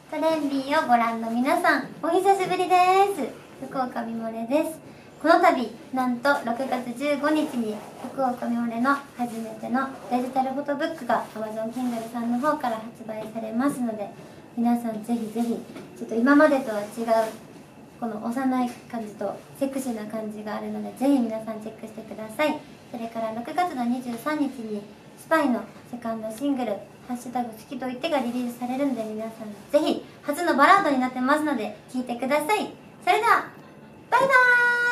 トレンビーをご覧の皆さん、お久しぶりです。福岡みもれです。この度なんと6月15日に福岡みもれの初めてのデジタルフォトブックが Amazon Kindle さんの方から発売されますので、皆さんぜひぜひちょっと今までとは違うこの幼い感じとセクシーな感じがあるので、ぜひ皆さんチェックしてください。それから6月の23日にスパイのセカンドシングル「ハッシュタグ好きと言って」がリリースされるので、皆さんぜひ初のバラードになってますので聴いてください。それではバイバーイ。